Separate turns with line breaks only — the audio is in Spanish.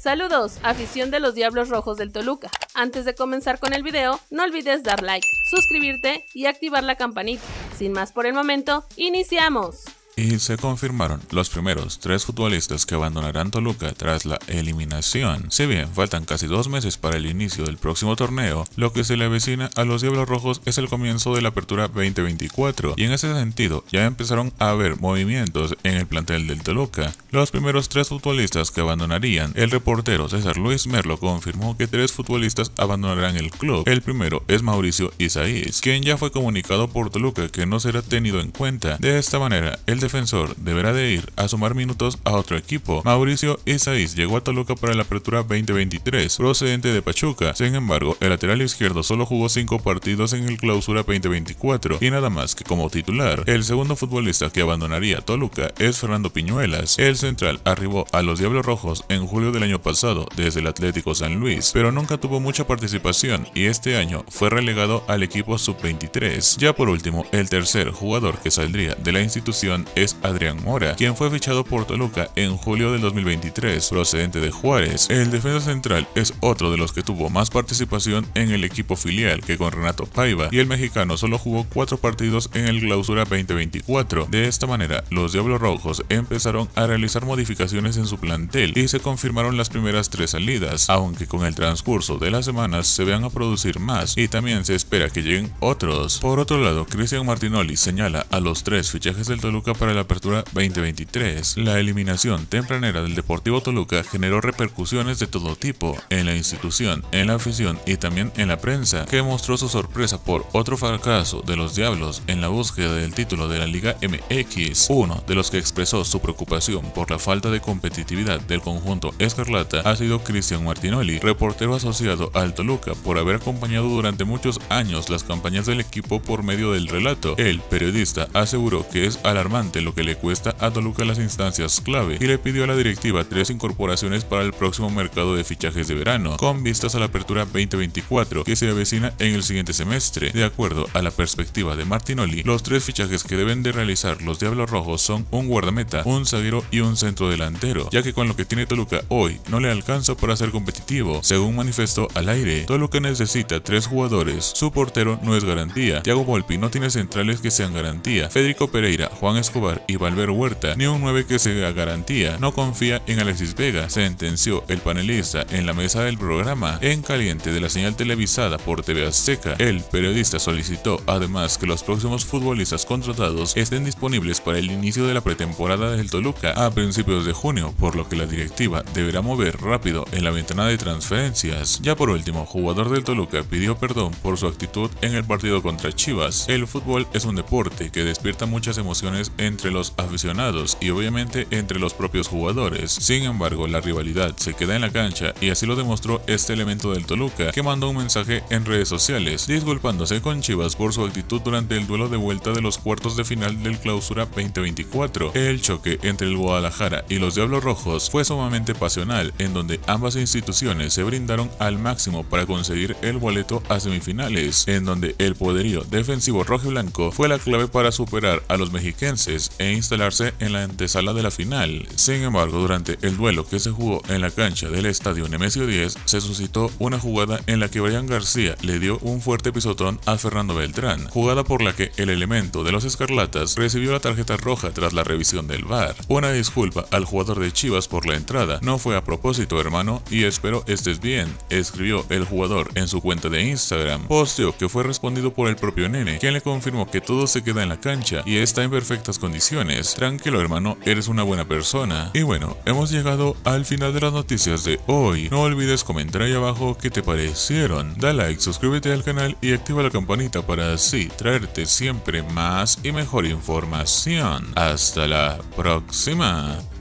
Saludos, afición de los Diablos Rojos del Toluca. Antes de comenzar con el video, no olvides dar like, suscribirte y activar la campanita. Sin más por el momento, ¡iniciamos!
Y se confirmaron los primeros 3 futbolistas que abandonarán Toluca tras la eliminación. Si bien faltan casi 2 meses para el inicio del próximo torneo, lo que se le avecina a los Diablos Rojos es el comienzo de la apertura 2024, y en ese sentido ya empezaron a haber movimientos en el plantel del Toluca. Los primeros 3 futbolistas que abandonarían, el reportero César Luis Merlo confirmó que 3 futbolistas abandonarán el club. El primero es Mauricio Isaías, quien ya fue comunicado por Toluca que no será tenido en cuenta. De esta manera, el defensor deberá de ir a sumar minutos a otro equipo. Mauricio Isaías llegó a Toluca para la apertura 2023, procedente de Pachuca. Sin embargo, el lateral izquierdo solo jugó 5 partidos en el clausura 2024 y nada más que como titular. El segundo futbolista que abandonaría Toluca es Fernando Piñuelas. El central arribó a los Diablos Rojos en julio del año pasado desde el Atlético San Luis, pero nunca tuvo mucha participación y este año fue relegado al equipo sub-23. Ya por último, el tercer jugador que saldría de la institución es Adrián Mora, quien fue fichado por Toluca en julio del 2023, procedente de Juárez. El defensa central es otro de los que tuvo más participación en el equipo filial que con Renato Paiva, y el mexicano solo jugó 4 partidos en el clausura 2024. De esta manera, los Diablos Rojos empezaron a realizar modificaciones en su plantel y se confirmaron las primeras 3 salidas, aunque con el transcurso de las semanas se van a producir más y también se espera que lleguen otros. Por otro lado, Cristian Martinoli señala a los 3 fichajes del Toluca para la apertura 2023. La eliminación tempranera del Deportivo Toluca generó repercusiones de todo tipo en la institución, en la afición y también en la prensa, que mostró su sorpresa por otro fracaso de los Diablos en la búsqueda del título de la Liga MX. Uno de los que expresó su preocupación por la falta de competitividad del conjunto escarlata ha sido Cristian Martinoli, reportero asociado al Toluca por haber acompañado durante muchos años las campañas del equipo por medio del relato. El periodista aseguró que es alarmante lo que le cuesta a Toluca las instancias clave y le pidió a la directiva 3 incorporaciones para el próximo mercado de fichajes de verano, con vistas a la apertura 2024 que se avecina en el siguiente semestre. De acuerdo a la perspectiva de Martinoli, los 3 fichajes que deben de realizar los Diablos Rojos son un guardameta, un zaguero y un centro delantero, ya que con lo que tiene Toluca hoy no le alcanza para ser competitivo. Según manifestó al aire, Toluca necesita 3 jugadores, su portero no es garantía, Thiago Volpi no tiene centrales que sean garantía, Federico Pereira, Juan Escobar y Valver Huerta ni un 9 que sea garantía, no confía en Alexis Vega, sentenció el panelista en la mesa del programa En Caliente de la señal televisada por TV Azteca. El periodista solicitó además que los próximos futbolistas contratados estén disponibles para el inicio de la pretemporada del Toluca a principios de junio, por lo que la directiva deberá mover rápido en la ventana de transferencias. Ya por último, jugador del Toluca pidió perdón por su actitud en el partido contra Chivas. El fútbol es un deporte que despierta muchas emociones entre los aficionados y obviamente entre los propios jugadores. Sin embargo, la rivalidad se queda en la cancha y así lo demostró este elemento del Toluca, que mandó un mensaje en redes sociales disculpándose con Chivas por su actitud durante el duelo de vuelta de los cuartos de final del clausura 2024. El choque entre el Guadalajara y los Diablos Rojos fue sumamente pasional, en donde ambas instituciones se brindaron al máximo para conseguir el boleto a semifinales, en donde el poderío defensivo rojiblanco fue la clave para superar a los mexiquenses e instalarse en la antesala de la final. Sin embargo, durante el duelo que se jugó en la cancha del estadio Nemesio 10, se suscitó una jugada en la que Brian García le dio un fuerte pisotón a Fernando Beltrán, jugada por la que el elemento de los escarlatas recibió la tarjeta roja tras la revisión del VAR. Una disculpa al jugador de Chivas por la entrada, no fue a propósito, hermano, y espero estés bien, escribió el jugador en su cuenta de Instagram. Posteo que fue respondido por el propio nene, quien le confirmó que todo se queda en la cancha y está en perfectas condiciones. Tranquilo, hermano, eres una buena persona. Y bueno, hemos llegado al final de las noticias de hoy. No olvides comentar ahí abajo qué te parecieron. Da like, suscríbete al canal y activa la campanita para así traerte siempre más y mejor información. Hasta la próxima.